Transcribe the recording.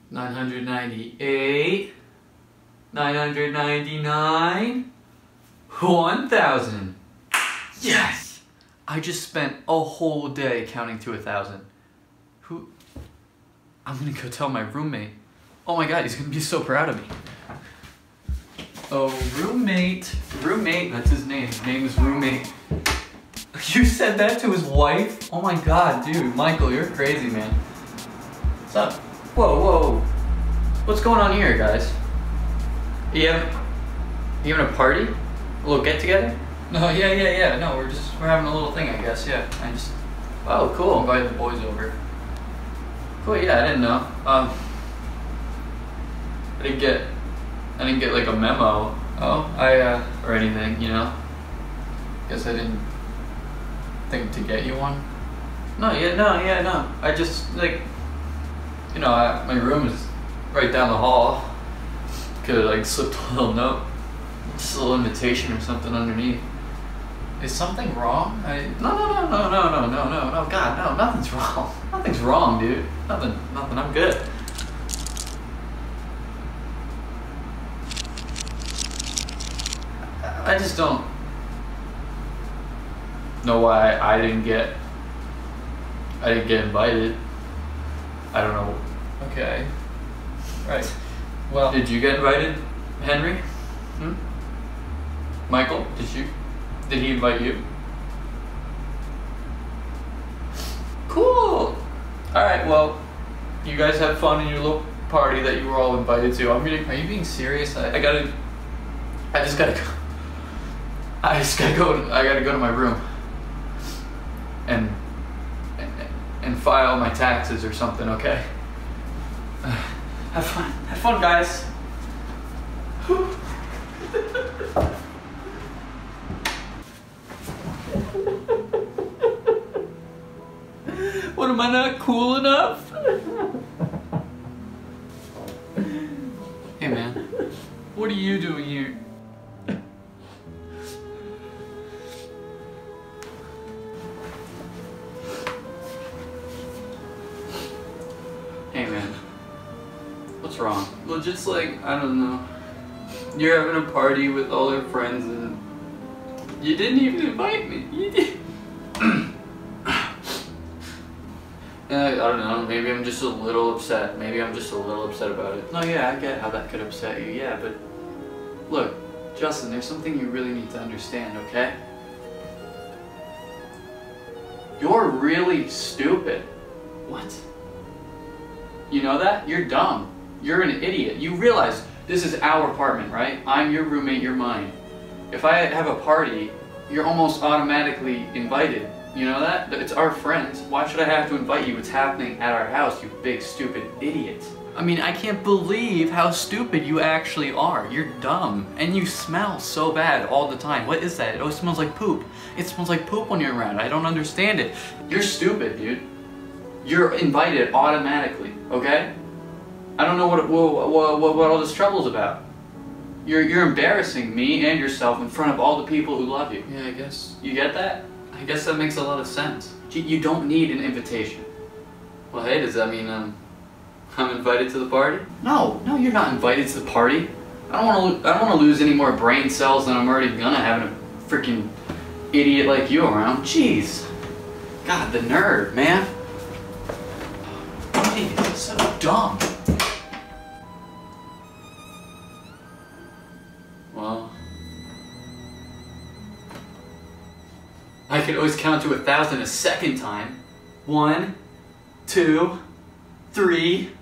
998, 999, 1,000. Yes! I just spent a whole day counting to 1,000. I'm gonna go tell my roommate. Oh my god, he's gonna be so proud of me. Oh, roommate. Roommate, that's his name. His name is Roommate. You said that to his wife? Oh my god, dude. Michael, you're crazy, man. What's up? Whoa, whoa. What's going on here, guys? You having a party? A little get together? No, yeah. No, we're having a little thing, I guess, yeah. Oh, cool. Invited the boys over. Cool, yeah, I didn't know. I didn't get like a memo. Oh, or anything, you know? Guess I didn't think to get you one. No. I just, like, you know, my room is right down the hall. Could've, like, slipped a little note. Just a little invitation or something underneath. Is something wrong? No, God, no, nothing's wrong. Nothing's wrong, dude. Nothing, I'm good. I just don't know why I didn't get invited. I don't know. Okay. Right. Well, did you get invited, Henry? Michael, did he invite you? Cool. Alright, well, you guys have fun in your little party that you were all invited to. Are you being serious? I gotta go to my room and file my taxes or something, okay? Have fun, guys. What, am I not cool enough? Hey man, what are you doing here? Hey man, what's wrong? Well, just like, I don't know, you're having a party with all your friends and you didn't even invite me. You did. I don't know, maybe I'm just a little upset. Maybe I'm just a little upset about it. No, yeah, I get how that could upset you, yeah, but look, Justin, there's something you really need to understand, okay? You're really stupid. What? You know that? You're dumb. You're an idiot. You realize this is our apartment, right? I'm your roommate, you're mine. If I have a party, you're almost automatically invited. You know that? It's our friends. Why should I have to invite you? It's happening at our house, you big stupid idiot. I mean, I can't believe how stupid you actually are. You're dumb. And you smell so bad all the time. What is that? It always smells like poop. It smells like poop when you're around. I don't understand it. You're stupid, dude. You're invited automatically, okay? I don't know what all this trouble's about. You're embarrassing me and yourself in front of all the people who love you. Yeah, I guess. You get that? I guess that makes a lot of sense. You don't need an invitation. Well, hey, does that mean I'm invited to the party? No, you're not invited to the party. I don't want to lose any more brain cells than I'm already gonna having a freaking idiot like you around. Jeez. God, the nerve, man. It's so dumb. Well, I could always count to 1,000 a second time. 1, 2, 3.